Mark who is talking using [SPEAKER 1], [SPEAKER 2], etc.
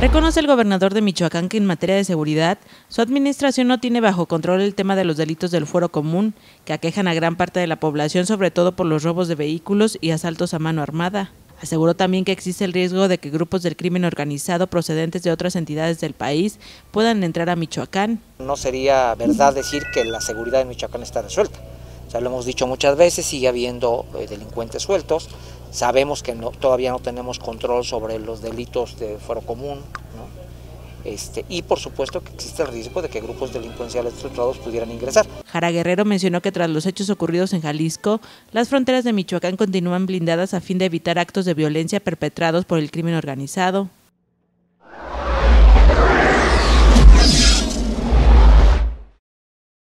[SPEAKER 1] Reconoce el gobernador de Michoacán que en materia de seguridad, su administración no tiene bajo control el tema de los delitos del fuero común, que aquejan a gran parte de la población, sobre todo por los robos de vehículos y asaltos a mano armada. Aseguró también que existe el riesgo de que grupos del crimen organizado procedentes de otras entidades del país puedan entrar a Michoacán.
[SPEAKER 2] No sería verdad decir que la seguridad en Michoacán está resuelta. O sea, lo hemos dicho muchas veces, sigue habiendo delincuentes sueltos. Sabemos que todavía no tenemos control sobre los delitos de fuero común, ¿no? Y por supuesto que existe el riesgo de que grupos delincuenciales estructurados pudieran ingresar.
[SPEAKER 1] Jara Guerrero mencionó que tras los hechos ocurridos en Jalisco, las fronteras de Michoacán continúan blindadas a fin de evitar actos de violencia perpetrados por el crimen organizado.